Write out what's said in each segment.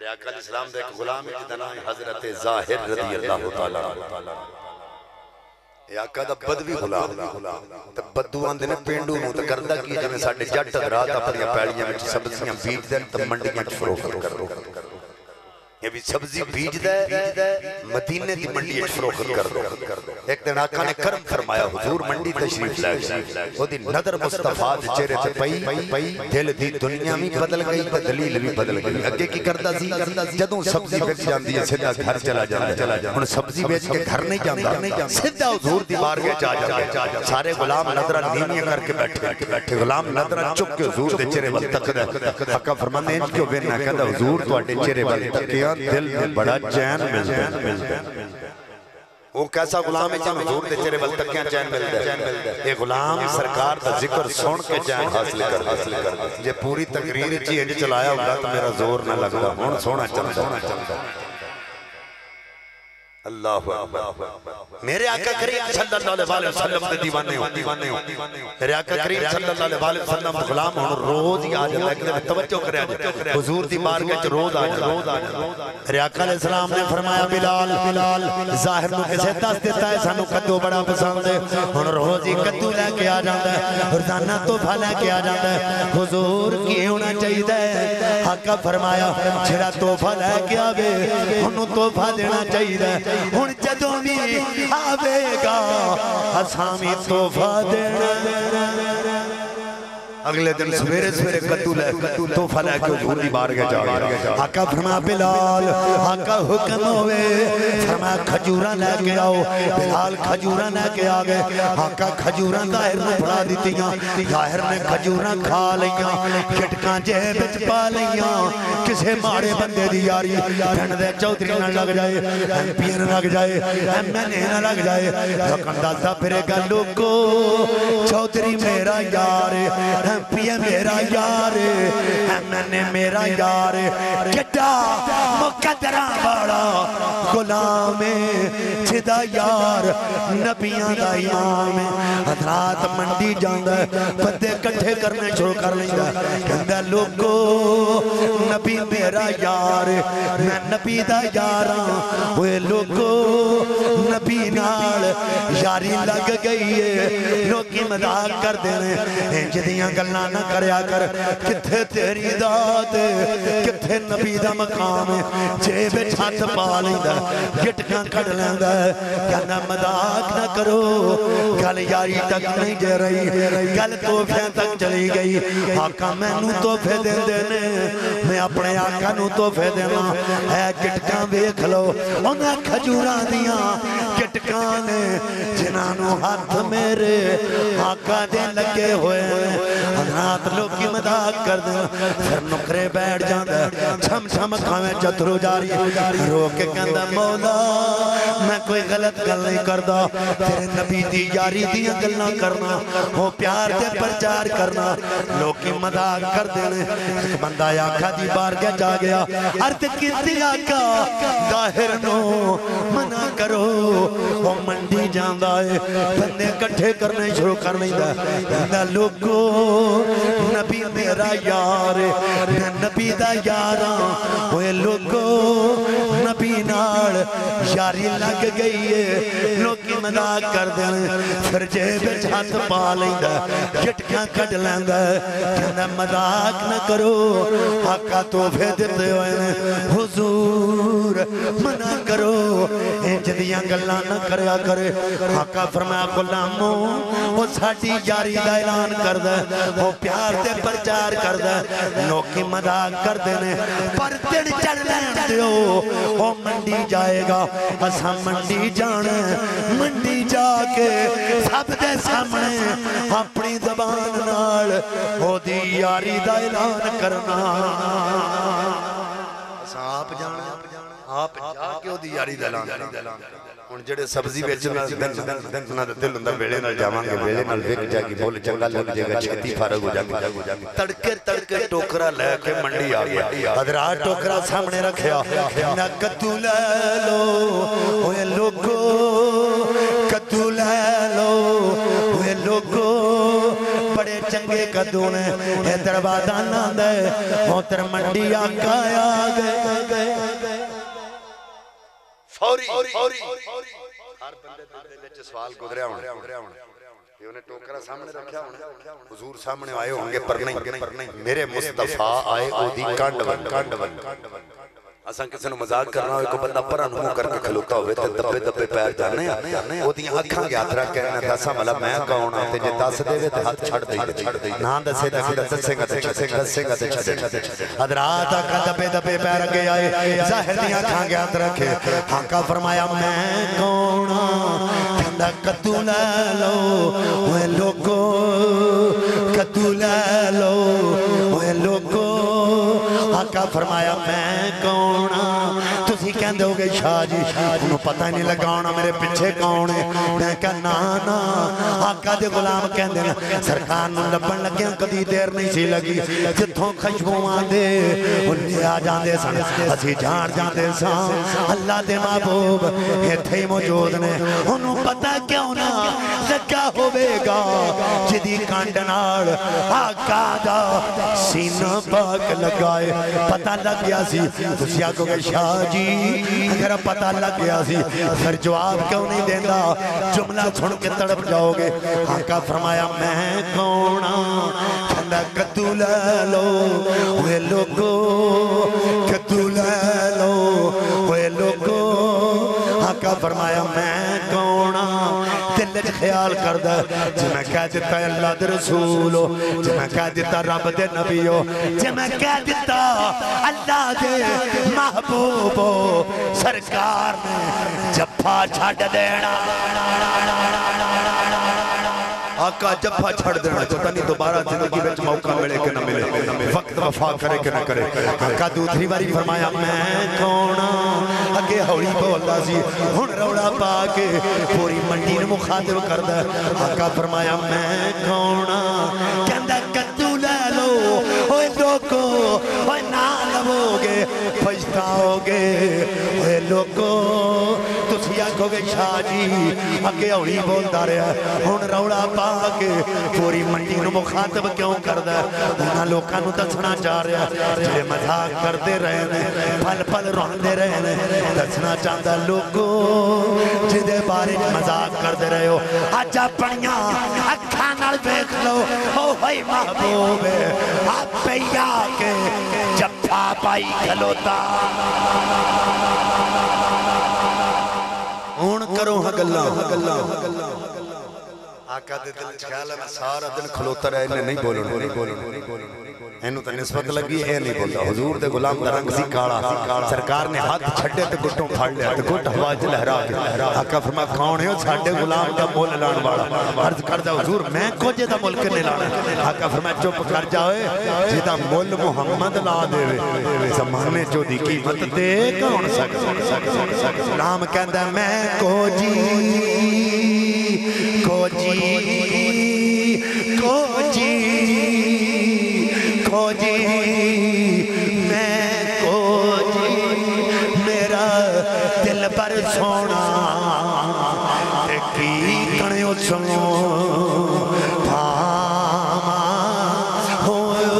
میرے آقا علیہ السلام دے ایک غلام ہے جدا نام حضرت ظاہر رضی اللہ تعالیٰ. اے آقا دا بدوی غلام تے بدو آندے نے پینڈو نوں تے کردا کی جویں ساڈے جٹ حضرات اپنی پیڑیاں وچ سبزیاں بیج دے تے منڈیاں وچ فروخت کردے. یہ بھی سبزی بیج دے مدینے دی منڈی وچ فروخت کردے. ایک دن آقا نے کرم فرمایا حضور منڈی تشریف لے گئے. او دی نظر مصطفیٰ دے چہرے تے پئی دل دی دنیا بھی بدل گئی تے دلیل بھی بدل گئی. اگے کی کردا سی جدوں سبزی بک جاندی ہے سیدھا گھر چلا جاندا. ہن سبزی بیچ کے گھر نہیں جاندا سیدھا حضور دی بارگاہ چ آ جاندا. سارے غلام نظراں نیویاں کر کے بیٹھے. غلام نظراں چک کے حضور دے چہرے ول تکدا. آقا فرماندے ہیں کیوں وینا کہندا حضور تواڈے چہرے ول تکیا دل میں بڑا چین ملدا. وہ کیسا غلام ہے جن حضور دے چہرے ول تکیا چین ملدا ہے. اے غلام سرکار دا ذکر سن کے چین حاصل کر. جے پوری تقریر وچ انج چلایا ہوندا تے میرا زور نہ لگدا. ہن سونا چلدا. اللہ اکبر. میرے آقا کریم صلی اللہ علیہ وسلم دے دیوانے ہو. میرے آقا کریم صلی اللہ علیہ وسلم غلام ہن روز ہی آ جاتا ہے کہ توجہ کریا جائے حضور دی بارگاہ وچ روز آ جاتا. میرے آقا علیہ السلام نے فرمایا بلال ظاہر نو کسے دس دیتا ہے سانو کدو بڑا پسند ہے. ہن روز ہی کدو لے کے آ جاندا ہے روزانہ تحفہ لے کے آ جاندا ہے. حضور کی ہونا چاہیے. آقا فرمایا جڑا تحفہ لے کے آوے اونوں تحفہ دینا چاہیے. ہن جدوں بھی آوے گا اساں وی تحفہ دینا. اگلے دن سویرے کدو لے تحفہ لے کے حضور دی بارگاہ جا گیا. آقا فرمایا بلال آقا حکم ہوئے فرمایا کھجوراں لے کے آؤ. بلال کھجوراں لے کے آ گئے. آقا کھجوراں ظاہر نے پڑھا دیتیاں. ظاہر نے کھجوراں کھا لیاں چٹکاں جیب وچ پا لیاں. کسے ماڑے بندے دی یاری پنڈ دے چودھری نہ لگ جائے ایم پی نہ لگ جائے ایم این اے نہ لگ جائے. لوکاں دسدا پھرے گا لوکو چودھری میرا یار ایم پی میرا یار ایم این اے میرا یار. کڈا مقدراں والا غلام جدا یار نبیاں دا امام. حضرات منڈی جاندا بندے کٹھے کرنے شروع کر لیندا. کہندا لوکو نبی میرا یار میں نبی دا یاراں. اوے لوکو نبی نال یاری لگ گئی ہے. لوکی مذاق کردے نے انج دیاں گلاں نہ کریا کر. کتھے تیری ذات کتھے نبی دا مقام ہے. جیب وچ ہاتھ پا لیندا گٹکاں کڈ لیندا. کہندا مذاق نہ کرو گل یاری تک نہیں جے رہی گل تحفے تک چلی گئی. آقا مینوں تحفے دیندے نے میں اپنے آقا نوں تحفے دینا. اے گٹکاں ویکھ لو انہاں کھجوراں دیاں گٹکاں نے جنہاں نوں ہاتھ میرے آقا دے لگے ہوئے. حضرات لوکی مذاق کر دے پھر نکرے بیٹھ جاندا چھم چھم کھاویں چترو جاری رو کے کہندا مولا میں کوئی غلط گل نہیں کردا. تیرے نبی دی یاری دیاں گلاں کرنا وہ پیار دے پرچار کرنا. لوکی مذاق کر دے نے. ایک بندہ آقا دی بارگاہ جا گیا عرض کیتی آقا ظاہر نو منع کرو وہ منڈی جاندا ہے بندے کٹھے کرنے شروع کر لیندا. کہندا لوکو نبی میرا یار میں نبی دا یاراں. اوے لوکو نبی نال یاری لگ گئی ہے. لوکی مذاق کردے پھر جیب وچ ہاتھ پا لیندا گٹکاں کڈ لیندا. کہندا مذاق نہ کرو آقا تحفے دتے ہوئے نے. حضور منع کرو انج دیاں گلاں نہ کریا کرے. آقا فرمایا غلامو وہ ساڈی یاری دا اعلان کردا وہ پیار دے پرچار کردا. لوکی مذاق کردے نے پر دن چڑھ لین دیو وہ منڈی جائے گا. اساں منڈی جانا منڈی جا کے سب دے سامنے اپنی زبان نال او دی یاری دا اعلان کرنا. اساں آپ جانا آپ جا کے او دی یاری دا اعلان کرنا. ہن جڑے سبزی بیچن دن دل ہوندا ویلے نال جاواں گے ویلے نال وک جائے گی بول چنگا لگ جائے گا چھتی فارغ ہو جائے گا. تڑکے ٹوکرا لے کے منڈی آ گیا. حضرات ٹوکرا سامنے رکھیا نہ کدو لے لو اوے لوکو کدو لے لو اوے لوکو بڑے چنگے کدو نے ادھر بادانا دے ادھر منڈی آقا آ گئے. ہر بندے دے وچ سوال گزریا ہونا کہ انہیں ٹوکرا سامنے رکھیا ہونا حضور سامنے آئے ہوں گے پر نہیں میرے مصطفیٰ آئے او دی کانڈ ون اساں کسی نو مذاق کرنا ہوئے کو بندہ پرا نمو کر کے کھلوتا ہوئے تے دبے دبے پیر جانے او دیاں اکھاں گے ہاتھ رکھ کے دساں والا میں کون ہاں تے جے دس دے تے ہاتھ چھڑ دے نہ دسے تے دسے گا تے چھڑے حضرات آقا دبے دبے پیر اگے آئے ظاہر دیاں اکھاں گے ہاتھ رکھے آقا فرمایا میں کون ہاں کہندا کدو لے لو اوے لوگو کدو لے لو اوے لوگو آقا فرمایا میں کون تسی کہندے ہو گے شاہ جی انہوں پتہ نہیں لگانا میرے پچھے کون ہے میں کہا نا آقا دے غلام کہندے نا سرکار نو لبن لگے کدی دیر نہیں سی لگی جتھوں خشبوں آندے انہیں آ جاندے سن اسی جان جاندے سن اللہ دے محبوب ایتھے ہی موجود نے انہوں پتہ کیوں نہ لگا ہوئے گا جدی کانڈنار آقا دا سینہ پاک لگائے پتہ لگ گیا سی تسی آگو گے شاہ جی اگر پتہ لگ گیا سی پھر جواب کیوں نہیں دیندہ جملہ چھوڑ کے تڑپ جاؤ گے آقا فرمایا میں کون کھنڈا کدو لے لو وہ لوگو کدو لے لو وہ لوگو آقا فرمایا میں کون دل خیال کردہ جی میں کہہ دیتا ہے اللہ دے رسولو جی میں کہہ دیتا رب دے نبیو جی میں کہہ دیتا اللہ دے محبوبو سرکار نے جفا چھڑ دینا آقا جفا چھڑ دینا پتہ نہیں دوبارہ زندگی وچ موقع ملے کہ نہ ملے وقت وفا کرے کہ نہ کرے آقا دوسری باری فرمایا میں کون اگے ہولی بولدا سی ہن روڑا پا کے پوری منڈی نو مخاطب کردا آقا فرمایا میں کون کہندا کدو لے لو اوے لوگو اوے نہ لو گے پچھتاؤ گے اوے لوگو تسی آکھو گے شاہ جی اگے ہولی بولدا رہیا ہن روڑا پا کے پوری منڈی نو مخاطب کیوں کردا انہاں لوکاں نو دسنا چاہ رہا جڑے مذاق کردے رہے نے پل پل روندے رہے نے دسنا چاہندا لوگو جدے بارے مذاق کردے رہے ہو اج اپنیاں اکھاں نال ویکھ لو او ہوئی محبوب آپ پہ آ کے جفا پائی کھلوتا ہون کرو ہاں گلاں آقا دے دل خیال ہے میں سارا دن کھلوتا رہے انہیں نہیں بولن اینو تا نسبت لگی ہے نہیں بولتا حضور دے غلام دا رنگ سی کاڑا سرکار نے ہاتھ چھڑے تے گھٹوں پھاڑ لیا تے گھٹ ہوا چ لہرا کے آقا فرمایا کون ہے ساڈے غلام دا مول لان والا عرض کردا حضور میں کوجے دا ملک نہیں لانا آقا فرمایا چپ کر جاؤ جدا مول محمد لا دے زمانے جو دی قیمت دے کون سکتا نام کہندا میں کوجی میں کوجی میرا دل پر سونا کی کنیو سنو پاما ہو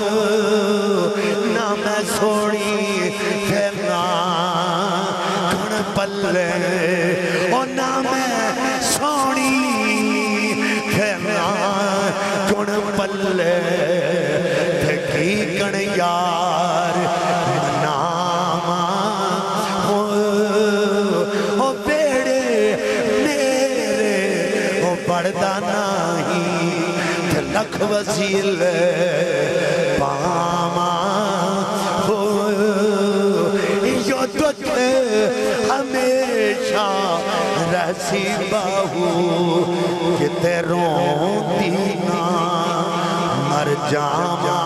نہ میں سونی پھرنا کن پلے اور نہ میں سونی پھرنا کن پلے تھکی کن یار ناما ہو بیڑے میرے ہو بڑھدا نہیں لکھ وزیل پاما ہو یو دکھ ہمیشہ رسی باہو کتے روندی نا مر جاما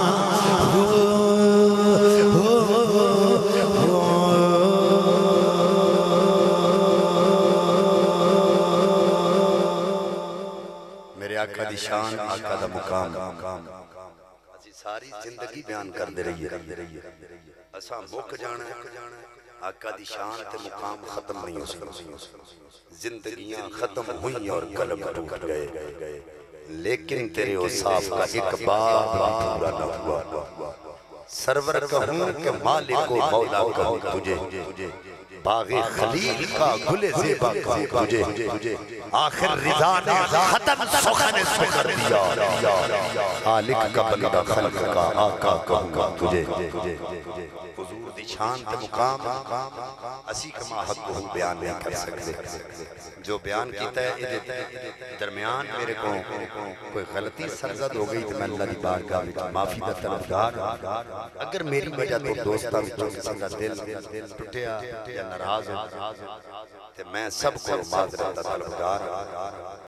میرے آقا دی شان آقا دا مقام ساری زندگی بیان کر دے رہی ہے اساں مک جانا آقا دی شان تے مقام ختم نہیں ہو سکتا زندگیاں ختم ہوئی اور قلب ٹوٹ گئے لیکن تیرے اوصاف کا ایک باب بھی پورا نہ ہوا سرور کہوں کہ مالک و مولا کہوں تجھے باغ خلیل کا گل زیبا کا تجھے آخر رضا نے ختم سخن سکر دیا خالق کا بندہ خلق کا آقا کہوں گا تجھے حضور دی شان تے مقام اسی کما حق کو بیان نہیں کر سکتے جو بیان کیتا ہے درمیان میرے کو کوئی غلطی سرزد ہو گئی تو میں اللہ دی بارگاہ میں معافی دا طلبگار اگر میری وجہ تو دوستاں وچوں کسی دا دل ٹوٹیا یا ناراض ہو تے میں سب کو معذرت دا طلبگار